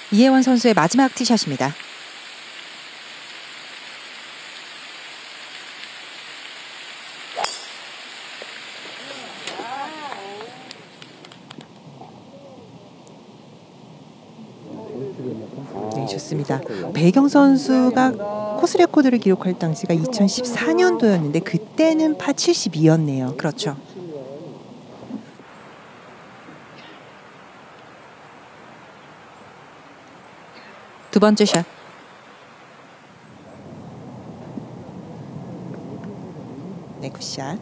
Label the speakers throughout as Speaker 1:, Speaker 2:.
Speaker 1: 이혜원 선수의 마지막 티샷입니다.
Speaker 2: 네, 좋습니다. 배경 선수가 코스 레코드를 기록할 당시가 2014년도였는데 그때는 파 72였네요.
Speaker 1: 그렇죠. 두 번째 샷.
Speaker 2: 네, 굿샷.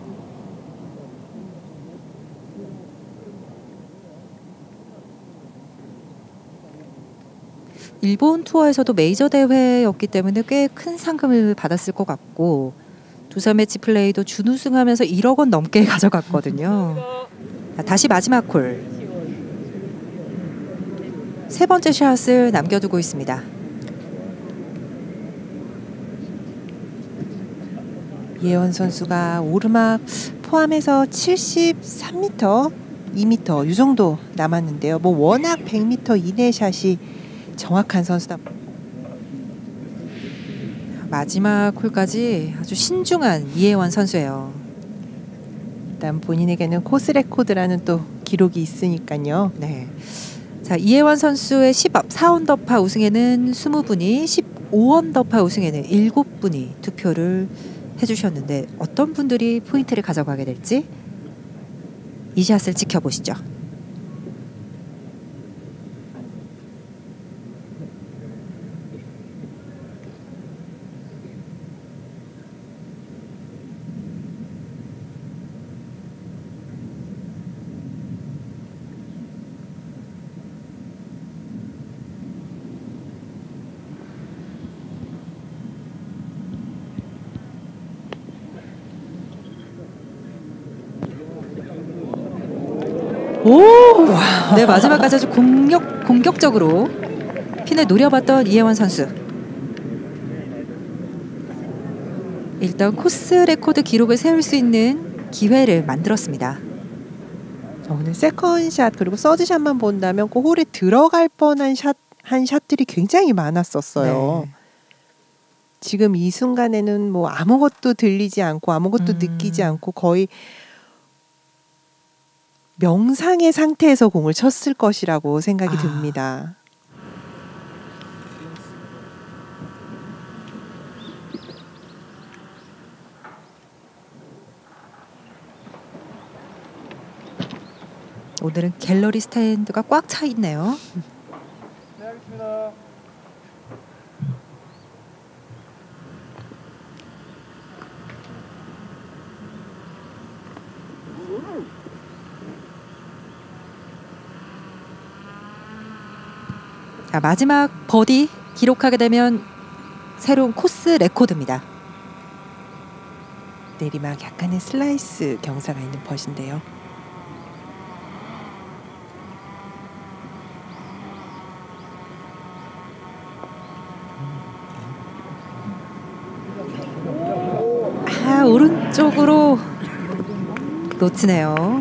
Speaker 1: 일본 투어에서도 메이저 대회였기 때문에 꽤 큰 상금을 받았을 것 같고 두산 매치 플레이도 준우승하면서 1억 원 넘게 가져갔거든요. 다시 마지막 홀. 세 번째 샷을 남겨두고 있습니다.
Speaker 2: 이혜원 선수가 오르막 포함해서 73m, 2m 이 정도 남았는데요. 뭐 워낙 100m 이내 샷이 정확한 선수다.
Speaker 1: 마지막 홀까지 아주 신중한 이혜원 선수예요.
Speaker 2: 일단 본인에게는 코스 레코드라는 또 기록이 있으니까요.
Speaker 1: 네. 자, 이혜원 선수의 14언더파 우승에는 20분이, 15언더파 우승에는 7분이 투표를 해주셨는데 어떤 분들이 포인트를 가져가게 될지 이 샷을 지켜보시죠. 오! 네, 마지막까지 아주 공격적으로 핀을 노려봤던 이혜원 선수. 일단 코스 레코드 기록을 세울 수 있는 기회를 만들었습니다.
Speaker 2: 오늘 세컨샷 그리고 서드샷만 본다면 그 홀에 들어갈 뻔한 샷들이 굉장히 많았었어요.
Speaker 1: 네.
Speaker 2: 지금 이 순간에는 뭐 아무것도 들리지 않고 아무것도 느끼지 않고 거의 명상의 상태에서 공을 쳤을 것이라고 생각이 듭니다.
Speaker 1: 오늘은 갤러리 스탠드가 꽉 차 있네요.
Speaker 3: 네, 알겠습니다.
Speaker 1: 자, 마지막 버디 기록하게 되면 새로운 코스 레코드입니다.
Speaker 2: 내리막 약간의 슬라이스 경사가 있는 퍼인데요.
Speaker 1: 오른쪽으로 놓치네요.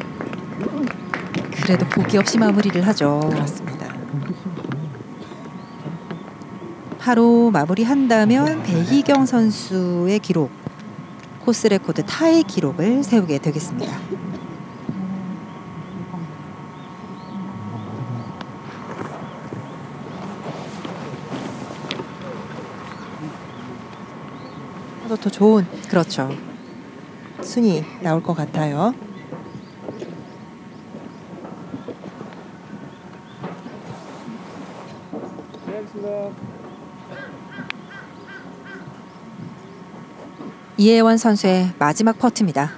Speaker 1: 그래도 보기 없이 마무리를 하죠.
Speaker 2: 그렇습니다.
Speaker 1: 바로 마무리한다면 배희경 선수의 기록, 코스 레코드 타이 기록을 세우게 되겠습니다.
Speaker 2: 더 좋은
Speaker 1: 그렇죠.
Speaker 2: 순위 나올 것 같아요.
Speaker 3: 네, 알겠습니다.
Speaker 1: 이혜원 선수의 마지막 퍼트입니다.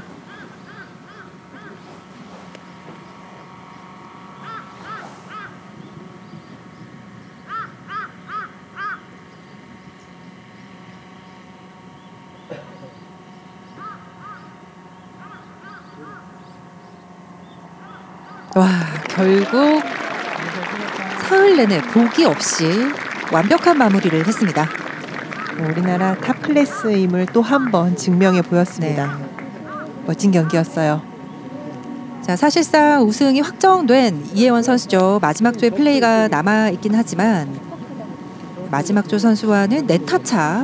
Speaker 1: 와, 결국 사흘 내내 보기 없이 완벽한 마무리를 했습니다.
Speaker 2: 우리나라 탑 클래스임을 또 한 번 증명해 보였습니다.
Speaker 1: 네.
Speaker 2: 멋진 경기였어요.
Speaker 1: 자, 사실상 우승이 확정된 이혜원 선수죠. 마지막 조의 플레이가 남아있긴 하지만 마지막 조 선수와는 4타 차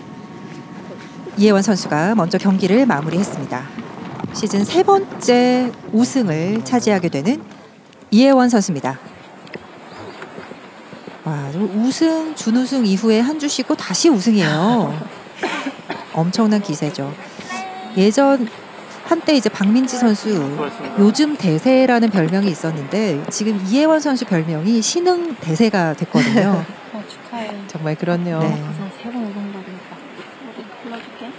Speaker 1: 이혜원 선수가 먼저 경기를 마무리했습니다. 시즌 3번째 우승을 차지하게 되는 이혜원 선수입니다. 와, 우승, 준우승 이후에 한 주 쉬고 다시 우승이에요. 엄청난 기세죠. 예전 한때 이제 박민지 선수 요즘 대세라는 별명이 있었는데 지금 이혜원 선수 별명이 신흥 대세가 됐거든요.
Speaker 4: 축하해.
Speaker 2: 정말 그렇네요.
Speaker 1: 네.
Speaker 4: 세번 우승 받으니까. 불러줄게.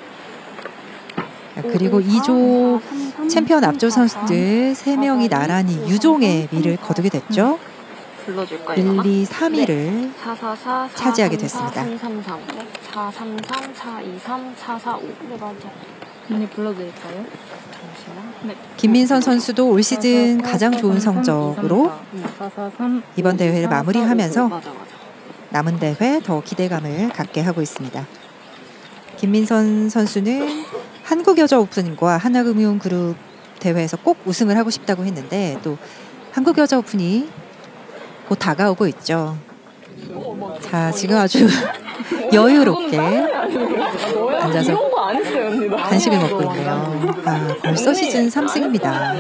Speaker 1: 그리고 2조 챔피언 앞조 선수들 3명이 나란히 유종의 미를 거두게 됐죠.
Speaker 4: 불러줄 거야.
Speaker 1: 1, 2, 3위를
Speaker 4: 444
Speaker 1: 차지하게 됐습니다.
Speaker 4: 333 433 423 445. 네, 맞아. 언니 불러드릴까요? 잠시만. 네.
Speaker 1: 김민선 선수도 올 시즌 가장 좋은 성적으로
Speaker 4: 443
Speaker 1: 이번 대회를 마무리하면서
Speaker 4: 맞아.
Speaker 1: 남은 대회 더 기대감을 갖게 하고 있습니다. 김민선 선수는 한국여자 오픈과 하나금융그룹 대회에서 꼭 우승을 하고 싶다고 했는데 또 한국여자 오픈이 곧 다가오고 있죠. 자, 지금 아주 여유롭게 앉아서 간식을 먹고 있네요. 아, 벌써 시즌 3승입니다.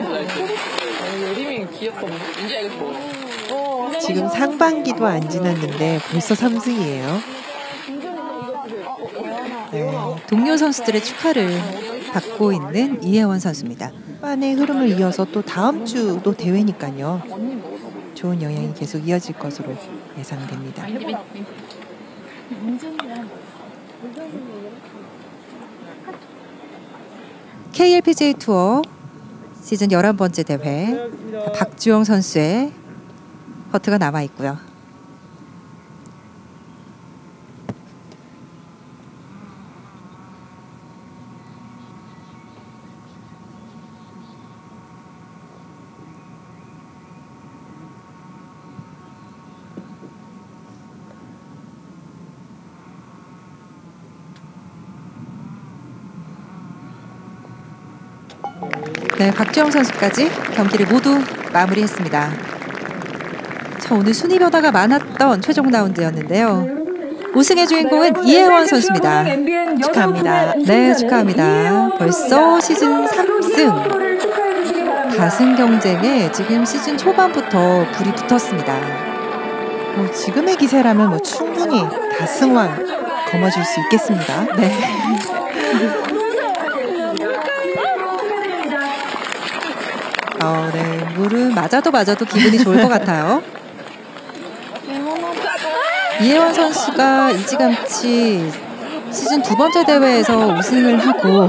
Speaker 2: 지금 상반기도 안 지났는데 벌써 3승이에요.
Speaker 1: 네, 동료 선수들의 축하를 받고 있는 이혜원 선수입니다.
Speaker 2: 후반의 흐름을 이어서 또 다음 주도 대회니까요. 좋은 영향이 계속 이어질 것으로 예상됩니다.
Speaker 1: KLPGA 투어 시즌 11번째 대회 박주영 선수의 퍼트가 남아 있고요. 네, 박주영 선수까지 경기를 모두 마무리했습니다. 자, 오늘 순위 변화가 많았던 최종 라운드였는데요. 우승의 주인공은 이혜원 선수입니다.
Speaker 2: 축하합니다.
Speaker 1: 네, 축하합니다. 벌써 시즌 3승. 다승 경쟁에 지금 시즌 초반부터 불이 붙었습니다.
Speaker 2: 지금의 기세라면 충분히 다승왕 거머쥘 수 있겠습니다.
Speaker 1: 네. 네, 물은 맞아도 기분이 좋을 것 같아요. 이혜원 선수가 일찌감치 시즌 2번째 대회에서 우승을 하고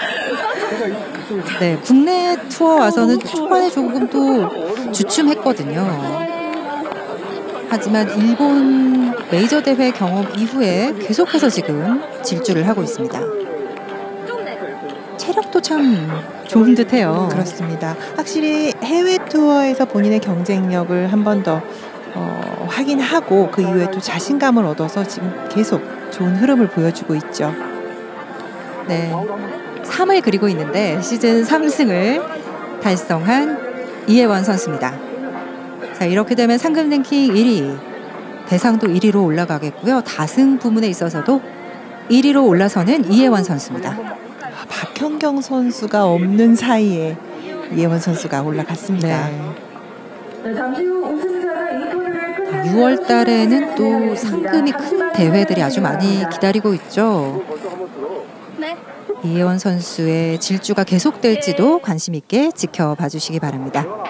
Speaker 1: 네, 국내 투어 와서는 초반에 조금 또 주춤했거든요. 하지만 일본 메이저 대회 경험 이후에 계속해서 지금 질주를 하고 있습니다. 체력도 참 좋은 듯해요.
Speaker 2: 그렇습니다. 확실히 해외 투어에서 본인의 경쟁력을 한 번 더 확인하고 그 이후에 또 자신감을 얻어서 지금 계속 좋은 흐름을 보여주고 있죠.
Speaker 1: 네, 3을 그리고 있는데 시즌 3승을 달성한 이혜원 선수입니다. 자, 이렇게 되면 상금 랭킹 1위, 대상도 1위로 올라가겠고요. 다승 부문에 있어서도 1위로 올라서는 이혜원 선수입니다.
Speaker 2: 박현경 선수가 없는 사이에 이혜원 선수가 올라갔습니다.
Speaker 1: 네. 6월 달에는 또 상금이 큰 대회들이 아주 많이 기다리고 있죠. 이혜원 선수의 질주가 계속될지도 관심 있게 지켜봐 주시기 바랍니다.